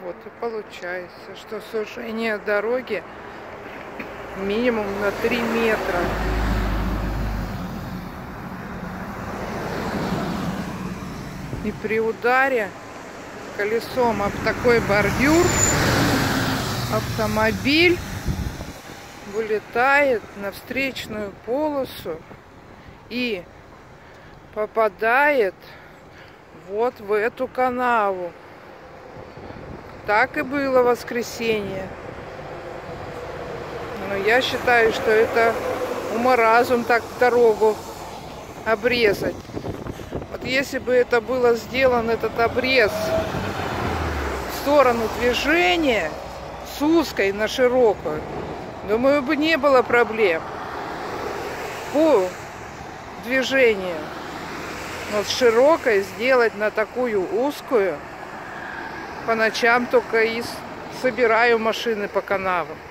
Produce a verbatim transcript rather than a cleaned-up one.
Вот и получается, что сужение дороги минимум на три метра. И при ударе колесом об такой бордюр автомобиль вылетает на встречную полосу и попадает вот в эту канаву. Так и было в воскресенье. Но я считаю, что это уморазум так дорогу обрезать. Вот если бы это было сделан, этот обрез, в сторону движения с узкой на широкую, думаю, бы не было проблем по движению. Но с широкой сделать на такую узкую, по ночам только и собираю машины по канавам.